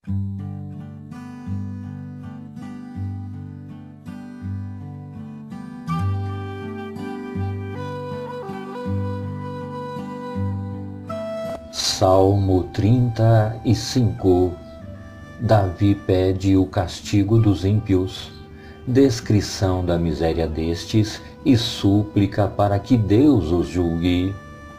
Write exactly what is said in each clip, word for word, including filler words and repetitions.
Salmo trinta e cinco. Davi pede o castigo dos ímpios, descrição da miséria destes e súplica para que Deus os julgue.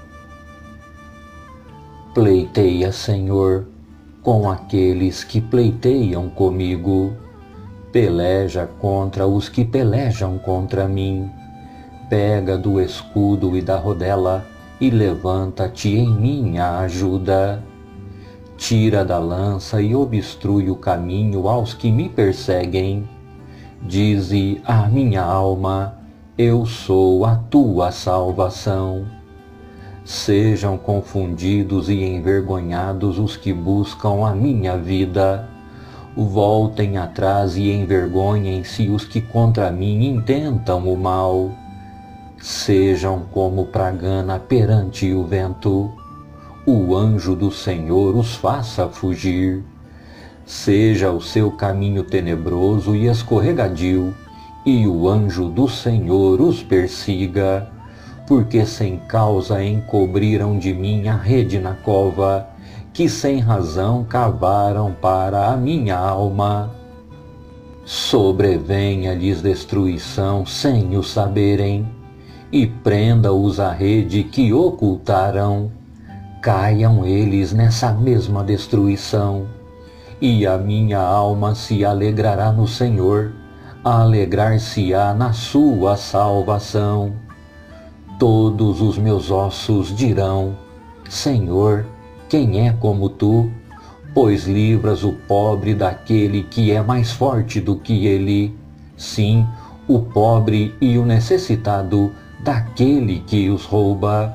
Pleiteia, Senhor, com aqueles que pleiteiam comigo. Peleja contra os que pelejam contra mim. Pega do escudo e da rodela e levanta-te em minha ajuda. Tira da lança e obstrui o caminho aos que me perseguem. Dize à minha alma: eu sou a tua salvação. Sejam confundidos e envergonhados os que buscam a minha vida. Voltem atrás e envergonhem-se os que contra mim intentam o mal. Sejam como pragana perante o vento. O anjo do Senhor os faça fugir. Seja o seu caminho tenebroso e escorregadio, e o anjo do Senhor os persiga, porque sem causa encobriram de mim a rede na cova, que sem razão cavaram para a minha alma. Sobrevenha-lhes destruição sem o saberem, e prenda-os a rede que ocultaram. Caiam eles nessa mesma destruição, e a minha alma se alegrará no Senhor, alegrar-se-á na sua salvação. Todos os meus ossos dirão: Senhor, quem é como tu? Pois livras o pobre daquele que é mais forte do que ele. Sim, o pobre e o necessitado daquele que os rouba.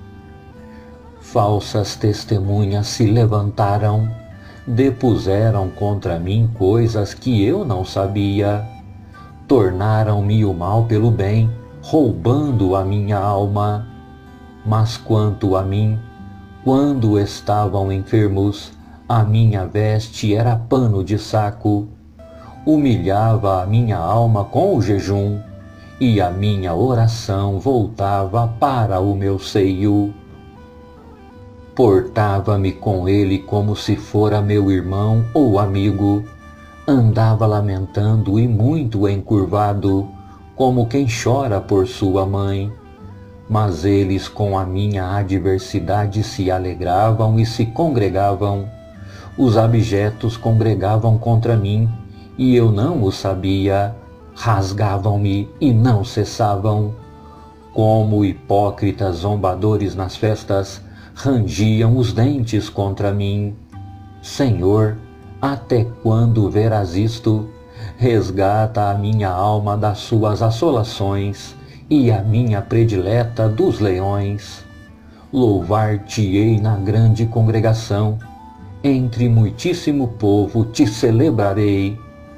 Falsas testemunhas se levantaram, depuseram contra mim coisas que eu não sabia. Tornaram-me o mal pelo bem, roubando a minha alma. Mas quanto a mim, quando estavam enfermos, a minha veste era pano de saco. Humilhava a minha alma com o jejum, e a minha oração voltava para o meu seio. Portava-me com ele como se fora meu irmão ou amigo. Andava lamentando e muito encurvado, como quem chora por sua mãe. Mas eles com a minha adversidade se alegravam e se congregavam. Os abjetos congregavam contra mim, e eu não o sabia. Rasgavam-me e não cessavam. Como hipócritas zombadores nas festas, rangiam os dentes contra mim. Senhor, até quando verás isto? Resgata a minha alma das suas assolações, e a minha predileta dos leões. Louvar-te-ei na grande congregação, entre muitíssimo povo te celebrarei.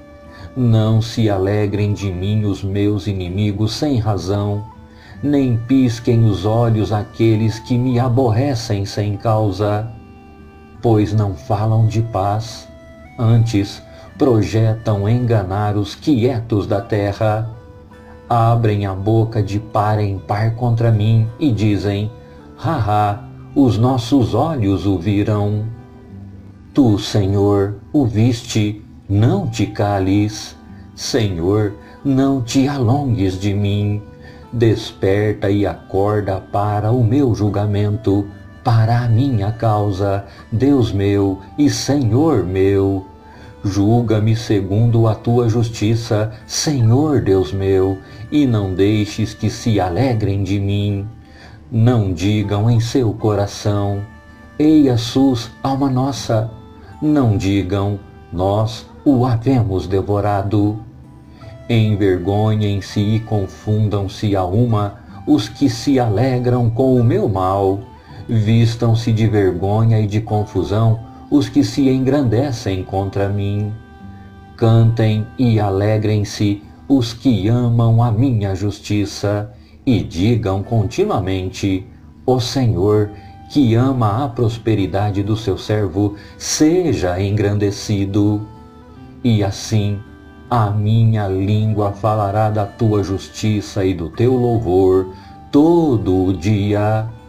Não se alegrem de mim os meus inimigos sem razão, nem pisquem os olhos aqueles que me aborrecem sem causa. Pois não falam de paz, antes projetam enganar os quietos da terra. Abrem a boca de par em par contra mim e dizem: haha, os nossos olhos o viram. Tu, Senhor, o viste, não te cales. Senhor, não te alongues de mim. Desperta e acorda para o meu julgamento, para a minha causa, Deus meu e Senhor meu. Julga-me segundo a tua justiça, Senhor Deus meu, e não deixes que se alegrem de mim. Não digam em seu coração: eia sus, alma nossa. Não digam: nós o havemos devorado. Envergonhem-se e confundam-se a uma os que se alegram com o meu mal. Vistam-se de vergonha e de confusão os que se engrandecem contra mim. Cantem e alegrem-se os que amam a minha justiça, e digam continuamente: o Senhor, que ama a prosperidade do seu servo, seja engrandecido. E assim, a minha língua falará da tua justiça e do teu louvor todo o dia.